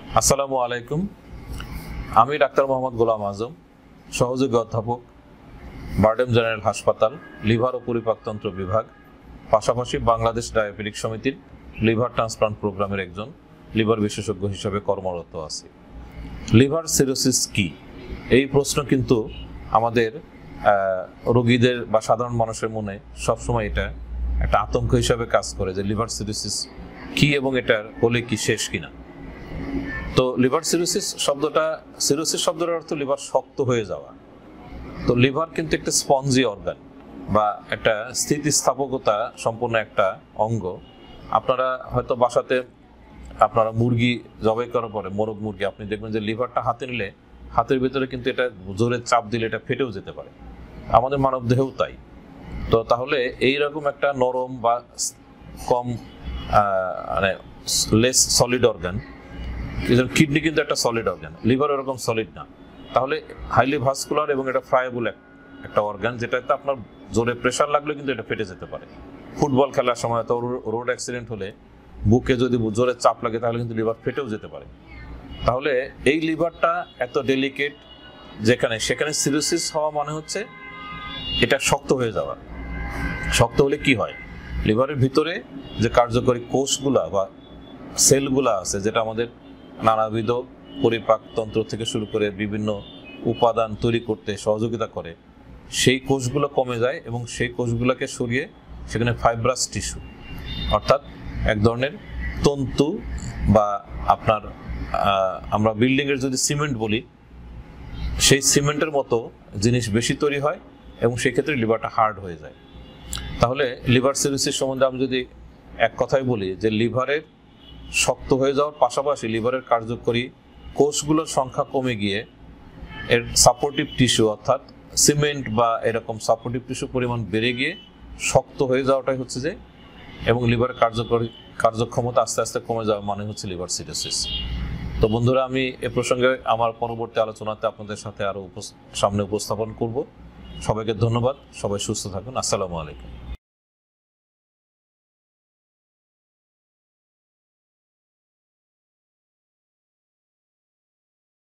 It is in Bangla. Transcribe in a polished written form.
আসসালামু আলাইকুম। আমি ডাক্তার মোহাম্মদ গোলাম আজম, সহযোগী অধ্যাপক, বারডেম জেনারেল হাসপাতাল, লিভার ও পরিপাকতন্ত্র বিভাগ, পাশাপাশি বাংলাদেশ ডায়াবেটিক সমিতির লিভার ট্রান্সপ্লান্ট প্রোগ্রামের একজন লিভার বিশেষজ্ঞ হিসেবে কর্মরত আছি। লিভার সিরোসিস কি? এই প্রশ্ন কিন্তু আমাদের রোগীদের বা সাধারণ মানুষের মনে সবসময় এটা একটা আতঙ্ক হিসাবে কাজ করে যে লিভার সিরোসিস কি এবং এটার হলে কি শেষ কিনা। তো লিভার সিরোসিস শব্দটার অর্থ লিভার শক্ত হয়ে যাওয়া। তো লিভার কিন্তু একটা স্পঞ্জি অর্গান বা একটা স্থিতিস্থাপকতা সম্পন্ন একটা অঙ্গ। আপনারা হয়তো বাসাতে আপনারা মুরগি জবাই করার পরে মোরগ মুরগি আপনি দেখবেন যে লিভারটা হাতে নিলে হাতের ভিতরে কিন্তু এটা জোরে চাপ দিলে এটা ফেটেও যেতে পারে। আমাদের মানব দেহেও তাই। তো তাহলে এইরকম একটা নরম বা কম মানে লেস সলিড অর্গান, কিডনি কিন্তু একটা সলিড অর্গান, লিভার এরকম সলিড না। তাহলে হাইলি ভাস্কুলার এবং এটা ফ্রায়েবল একটা অর্গান, যেটাতে আপনার জোরে প্রেশার লাগলে কিন্তু এটা ফেটে যেতে পারে। ফুটবল খেলার সময় তো রোড অ্যাক্সিডেন্ট হলে বুকে যদি জোরে চাপ লাগে তাহলে কিন্তু লিভার ফেটেও যেতে পারে। তাহলে এই লিভারটা এত ডেলিকেট, সেখানে সিরোসিস হওয়া মানে হচ্ছে এটা শক্ত হয়ে যাওয়া। শক্ত হলে কি হয়? লিভারের ভিতরে যে কার্যকরী কোষগুলা বা সেলগুলা আছে, যেটা আমাদের নানাবিধ পরিপাকতন্ত্র থেকে শুরু করে বিভিন্ন উপাদান তৈরি করতে সহযোগিতা করে, সেই কোষগুলো কমে যায় এবং সেই কোষগুলোকে সরিয়ে সেখানে ফাইব্রাস টিস্যু অর্থাৎ এক ধরনের তন্তু বা আপনার আমরা বিল্ডিংয়ের যদি সিমেন্ট বলি, সেই সিমেন্টের মতো জিনিস বেশি তৈরি হয় এবং সেক্ষেত্রে লিভারটা হার্ড হয়ে যায়। তাহলে লিভার সিরোসিস সম্বন্ধে আমি যদি এক কথায় বলি যে লিভারের শক্ত হয়ে যাওয়ার পাশাপাশি লিভারের কার্যকরী কোষগুলোর সংখ্যা কমে গিয়ে এর সাপোর্টিভ টিস্যু অর্থাৎ সিমেন্ট বা এরকম সাপোর্টিভ টিস্যু পরিমাণ বেড়ে গিয়ে শক্ত হয়ে যাওয়াটাই হচ্ছে যে, এবং লিভারের কার্যক্ষমতা আস্তে আস্তে কমে যাওয়া মানে হচ্ছে লিভার সিরোসিস। তো বন্ধুরা, আমি এ প্রসঙ্গে আমার পরবর্তী আলোচনাতে আপনাদের সাথে আরো সামনে উপস্থাপন করব। সবাইকে ধন্যবাদ। সবাই সুস্থ থাকুন। আসসালামু আলাইকুম।